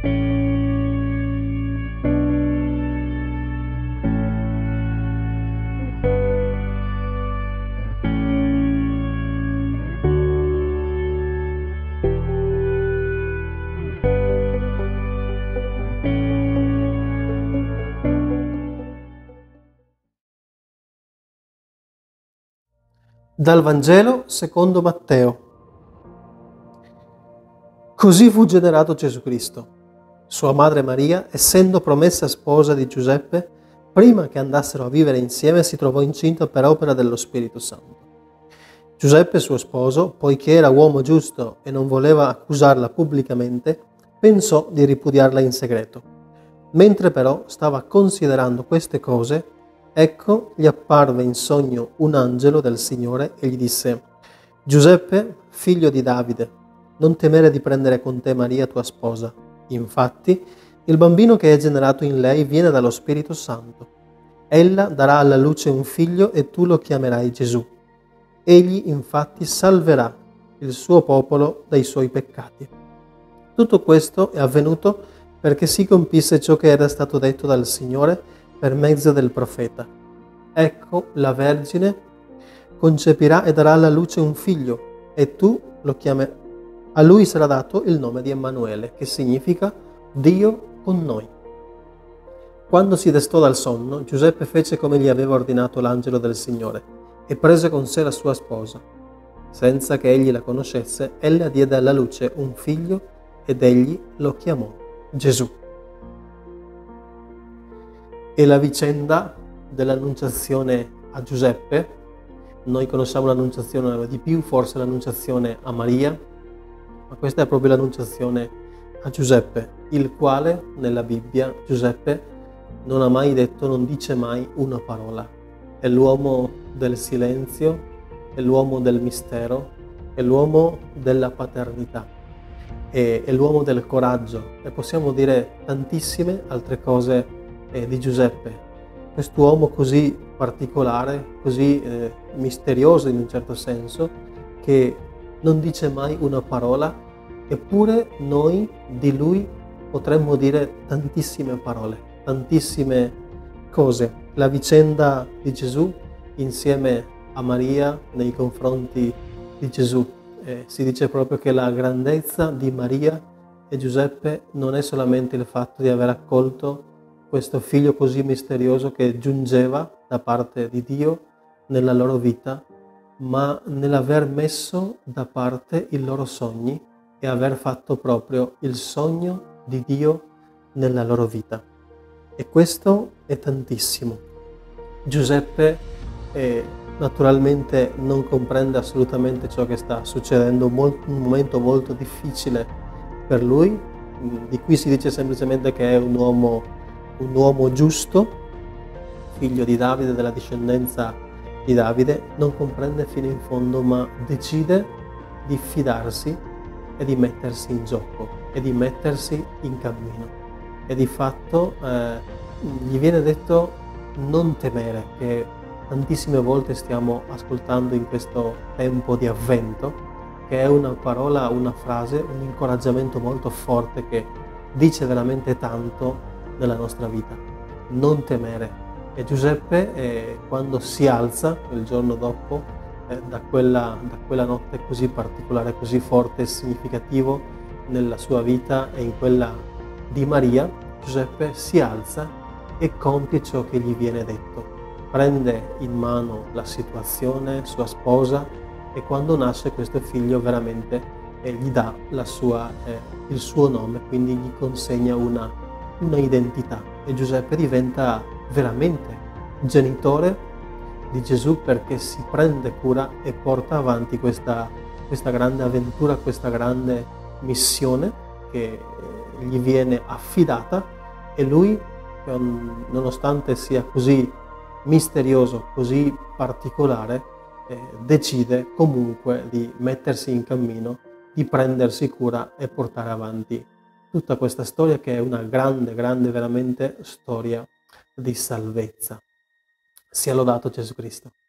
Dal Vangelo secondo Matteo. Così fu generato Gesù Cristo. Sua madre Maria, essendo promessa sposa di Giuseppe, prima che andassero a vivere insieme si trovò incinta per opera dello Spirito Santo. Giuseppe, suo sposo, poiché era uomo giusto e non voleva accusarla pubblicamente, pensò di ripudiarla in segreto. Mentre però stava considerando queste cose, ecco, gli apparve in sogno un angelo del Signore e gli disse: Giuseppe, figlio di Davide, non temere di prendere con te Maria tua sposa. Infatti, il bambino che è generato in lei viene dallo Spirito Santo. Ella darà alla luce un figlio e tu lo chiamerai Gesù. Egli infatti salverà il suo popolo dai suoi peccati. Tutto questo è avvenuto perché si compisse ciò che era stato detto dal Signore per mezzo del profeta. Ecco, la Vergine concepirà e darà alla luce un figlio, e tu lo chiamerai. A lui sarà dato il nome di Emanuele, che significa Dio con noi. Quando si destò dal sonno, Giuseppe fece come gli aveva ordinato l'angelo del Signore e prese con sé la sua sposa. Senza che egli la conoscesse, ella diede alla luce un figlio ed egli lo chiamò Gesù. E la vicenda dell'annunciazione a Giuseppe, noi conosciamo l'annunciazione di più, forse l'annunciazione a Maria, ma questa è proprio l'annunciazione a Giuseppe, il quale nella Bibbia Giuseppe non ha mai detto, non dice mai una parola. È l'uomo del silenzio, è l'uomo del mistero, è l'uomo della paternità, è l'uomo del coraggio e possiamo dire tantissime altre cose di Giuseppe, quest'uomo così particolare, così misterioso in un certo senso, che non dice mai una parola, eppure noi di lui potremmo dire tantissime parole, tantissime cose. La vicenda di Gesù insieme a Maria nei confronti di Gesù. Si dice proprio che la grandezza di Maria e Giuseppe non è solamente il fatto di aver accolto questo figlio così misterioso che giungeva da parte di Dio nella loro vita, ma nell'aver messo da parte i loro sogni e aver fatto proprio il sogno di Dio nella loro vita. E questo è tantissimo. Giuseppe naturalmente non comprende assolutamente ciò che sta succedendo, un momento molto difficile per lui, di cui si dice semplicemente che è un uomo giusto, figlio di Davide, della discendenza di Davide, non comprende fino in fondo, ma decide di fidarsi e di mettersi in gioco e di mettersi in cammino. E di fatto gli viene detto non temere, che tantissime volte stiamo ascoltando in questo tempo di avvento, che è una parola, una frase, un incoraggiamento molto forte che dice veramente tanto nella nostra vita. Non temere. E Giuseppe quando si alza il giorno dopo da quella notte così particolare, così forte e significativo nella sua vita e in quella di Maria, Giuseppe si alza e compie ciò che gli viene detto. Prende in mano la situazione, sua sposa, e quando nasce questo figlio veramente gli dà il suo nome, quindi gli consegna una identità, e Giuseppe diventa veramente genitore di Gesù perché si prende cura e porta avanti questa grande avventura, questa grande missione che gli viene affidata, e lui, nonostante sia così misterioso, così particolare, decide comunque di mettersi in cammino, di prendersi cura e portare avanti tutta questa storia, che è una grande, grande veramente storia di salvezza. Sia lodato Gesù Cristo.